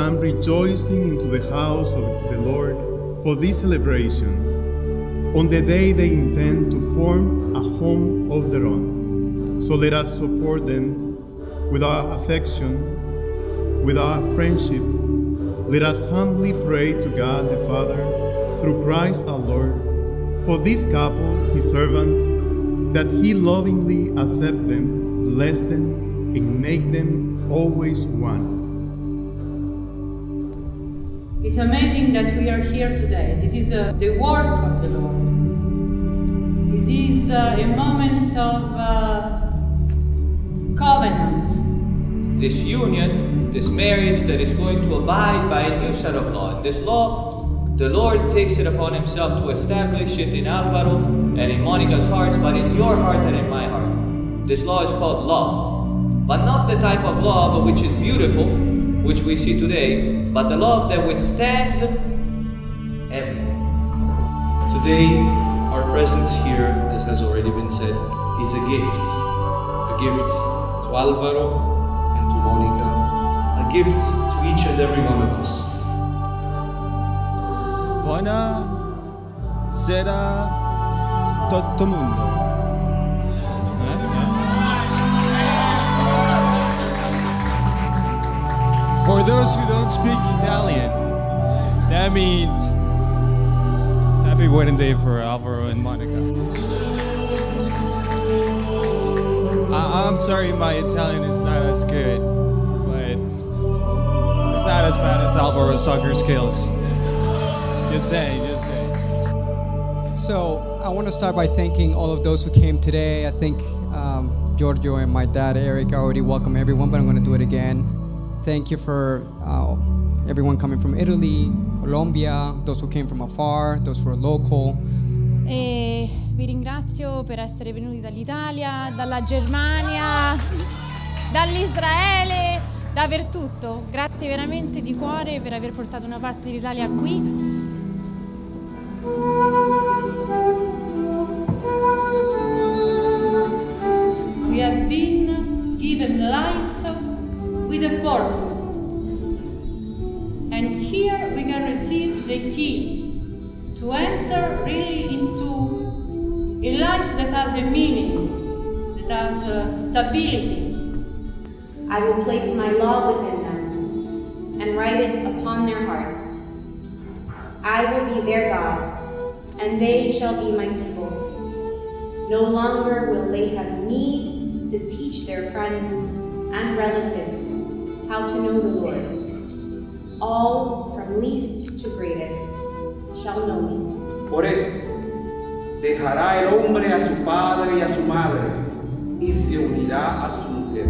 come rejoicing into the house of the Lord for this celebration, on the day they intend to form a home of their own. So let us support them with our affection, with our friendship. Let us humbly pray to God the Father, through Christ our Lord, for this couple, His servants, that He lovingly accept them, bless them, and make them always one. It's amazing that we are here today. This is the work of the Lord. This is a moment of covenant. This union, this marriage that is going to abide by a new set of law. This law, the Lord takes it upon Himself to establish it in Alvaro and in Monica's hearts, but in your heart and in my heart. This law is called love, but not the type of love which is beautiful, which we see today, but the love that withstands everything. Today, our presence here, as has already been said, is a gift. A gift to Alvaro and to Monica. A gift to each and every one of us. Buona sera tutto mondo. For those who don't speak Italian, that means happy wedding day for Alvaro and Monica. I'm sorry my Italian is not as good, but it's not as bad as Alvaro's soccer skills. Just saying. So I want to start by thanking all of those who came today. I think Giorgio and my dad Eric already welcomed everyone, but I'm going to do it again. Thank you for everyone coming from Italy, Colombia, those who came from afar, those who are local. E vi ringrazio per essere venuti dall'Italia, dalla Germania, dall'Israele, dappertutto. Grazie veramente di cuore per aver portato una parte dell'Italia qui. We have been given life with a purpose. And here we can receive the key to enter really into a life that has a meaning, that has stability. I will place my law within them and write it upon their hearts. I will be their God, and they shall be my people. No longer will they have need to teach their friends and relatives how to know the Lord. All, from least to greatest, shall know me. Por eso, dejará el hombre a su padre y a su madre, y se unirá a su mujer.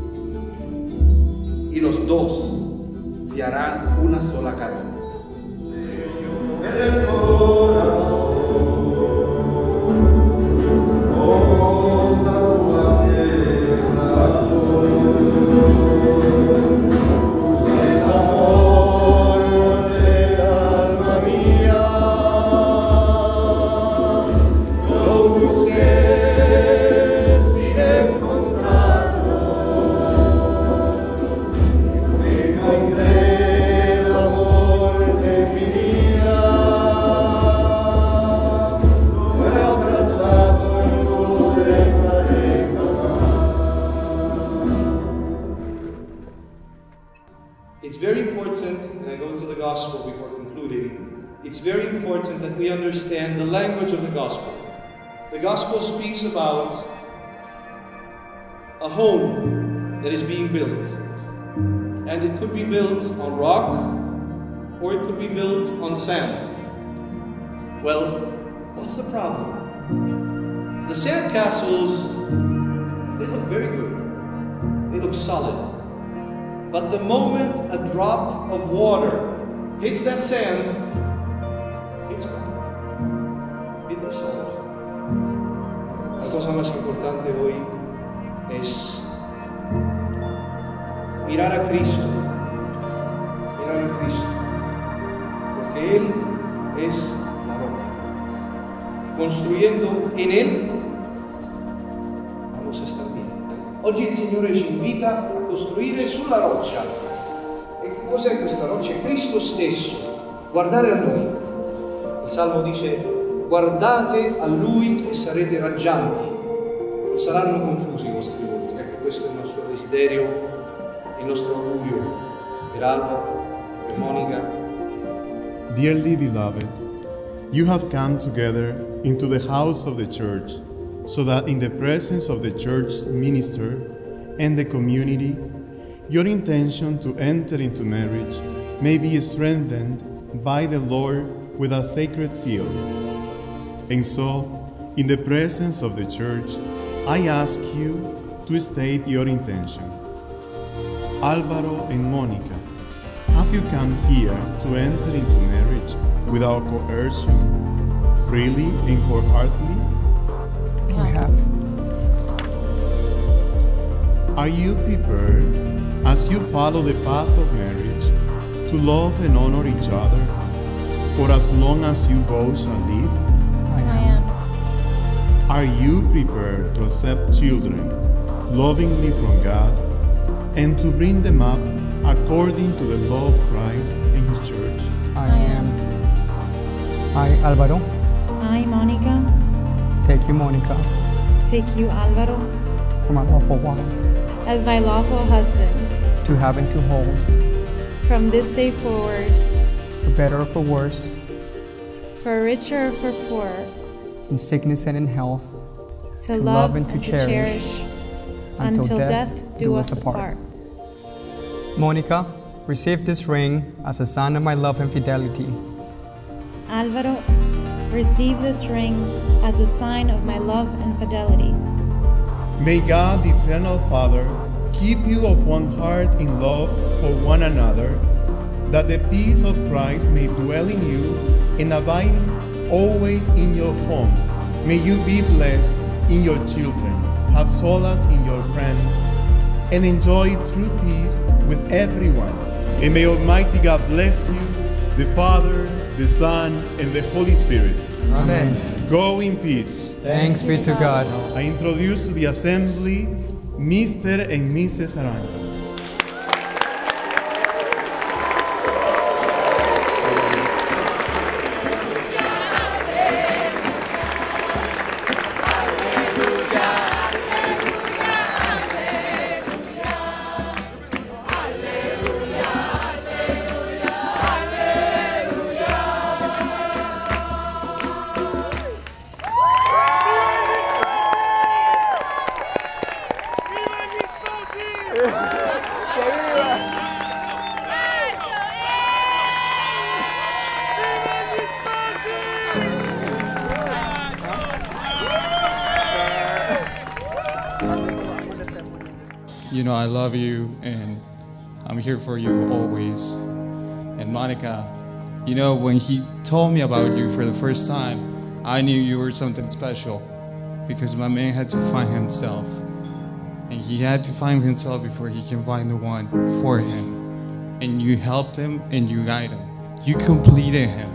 Y los dos se harán una sola carne. It's very important, and I go to the gospel before concluding, it's very important that we understand the language of the gospel. The gospel speaks about a home that is being built. And it could be built on rock, or it could be built on sand. Well, what's the problem? The sand castles, they look very good. They look solid. But the moment a drop of water hits that sand, it's gone. It dissolves. La cosa más importante hoy es mirar a Cristo. Mirar a Cristo. Porque Él es la roca. Construyendo en Él, vamos a estar bien. Oggi il Signore ci invita a costruire sulla roccia. cos'è questa roccia? È Cristo stesso. Guardare a Lui. Il Salmo dice: guardate a Lui e sarete raggianti. Non saranno confusi i vostri volti. Ecco, questo è il nostro desiderio, il nostro augurio per Alvaro, per Monica. Dearly beloved, you have come together into the house of the church, so that in the presence of the church minister and the community, your intention to enter into marriage may be strengthened by the Lord with a sacred seal. And so, in the presence of the church, I ask you to state your intention. Alvaro and Monica, have you come here to enter into marriage without coercion, freely and wholeheartedly? We have. Are you prepared, as you follow the path of marriage, to love and honor each other for as long as you both shall live? I am. Are you prepared to accept children lovingly from God and to bring them up according to the law of Christ and His church? I am. I, Alvaro, I, Monica, take you, Monica, take you, Alvaro, for my lawful wife, as my lawful husband, to have and to hold, from this day forward, for better or for worse, for richer or for poor, in sickness and in health, to love and to cherish, until death do us apart. Monica, receive this ring as a sign of my love and fidelity. Alvaro, receive this ring as a sign of my love and fidelity. May God, the eternal Father, keep you of one heart in love for one another, that the peace of Christ may dwell in you and abide always in your home. May you be blessed in your children, have solace in your friends, and enjoy true peace with everyone. And may Almighty God bless you, the Father, the Son, and the Holy Spirit. Amen. Go in peace. Thanks be to God. I introduce to the assembly Mr. and Mrs. Arango. You know I love you and I'm here for you always. And Monica, you know, when he told me about you for the first time, I knew you were something special because my man had to find himself. And he had to find himself before he can find the one for him. And you helped him and you guided him. You completed him.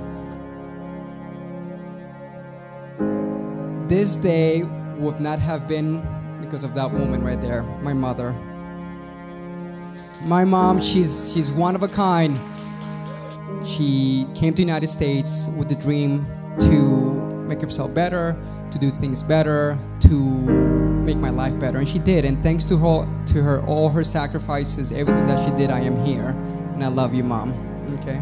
This day would not have been because of that woman right there, my mother. My mom, she's one of a kind. She came to the United States with the dream to make herself better, to do things better, to make my life better, and she did. And thanks to her, all her sacrifices, everything that she did, I am here. And I love you, Mom. Okay.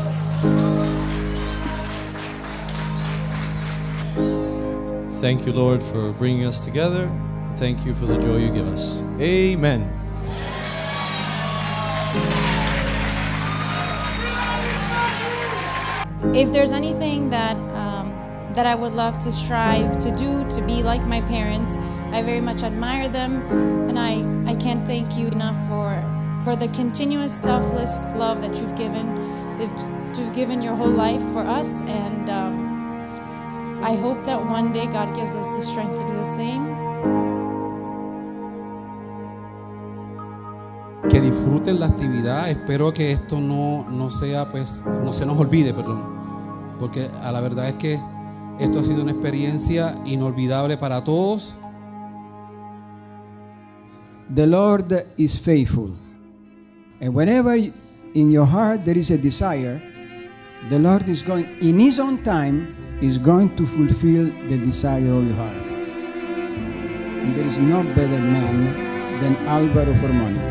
Thank you, Lord, for bringing us together. Thank you for the joy you give us. Amen. If there's anything that I would love to strive to do, to be like my parents, I very much admire them, and I can't thank you enough for the continuous selfless love that you've given. You've given your whole life for us, and I hope that one day God gives us the strength to do the same. Que disfruten la actividad. Espero que esto no sea, pues, no se nos olvide, perdón. Porque a la verdad es que esto ha sido una experiencia inolvidable para todos. The Lord is faithful, and whenever in your heart there is a desire, the Lord is going, in His own time, is going to fulfill the desire of your heart. And there is no better man than Alvaro for Monica.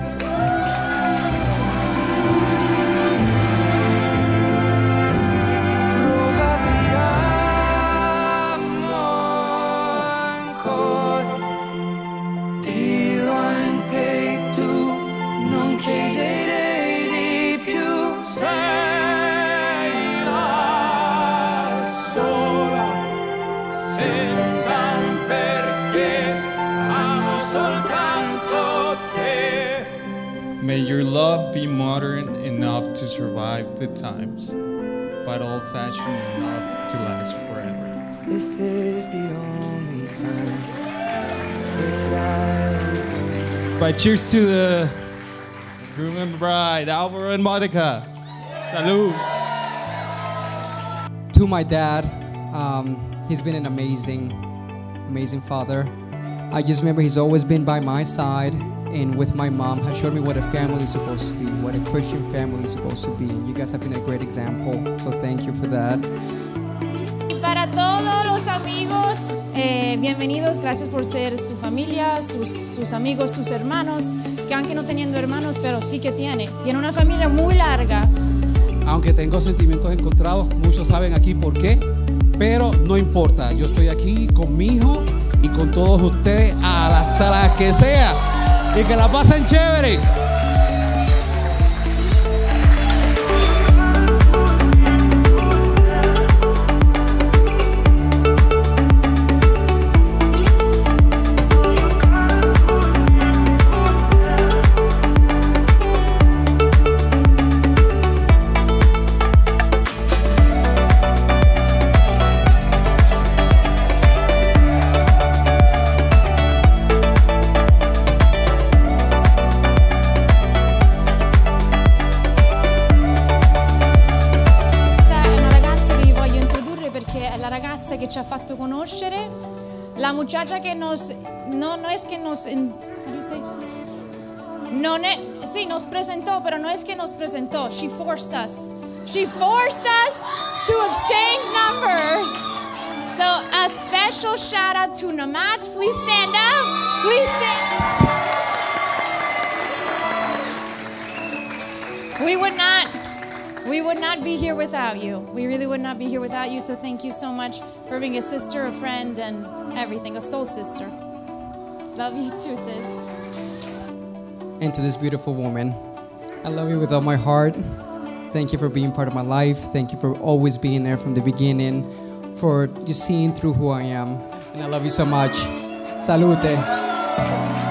May your love be modern enough to survive the times, but old-fashioned enough to last forever. This is the only time that But cheers to the groom and bride, Alvaro and Monica. Salud. To my dad, he's been an amazing father. I just remember he's always been by my side, and with my mom has showed me what a family is supposed to be, what a Christian family is supposed to be. And you guys have been a great example, so thank you for that. Para todos los amigos, bienvenidos, gracias por ser su familia, sus amigos, sus hermanos, que aunque no teniendo hermanos, pero sí que tiene una familia muy larga. Aunque tengo sentimientos encontrados, muchos saben aquí por qué, pero no importa, yo estoy aquí con mi hijo y con todos ustedes hasta la que sea, y que la pasen chévere. Che ci ha fatto conoscere, la muchacha que nos presentó, pero no es que nos presentó, she forced us to exchange numbers. So a special shout out to Namat. Please stand up, please stand up. We would not be here without you. We really would not be here without you. So thank you so much for being a sister, a friend, and everything, a soul sister. Love you too, sis. And to this beautiful woman, I love you with all my heart. Thank you for being part of my life. Thank you for always being there from the beginning, for you seeing through who I am. And I love you so much. Salute.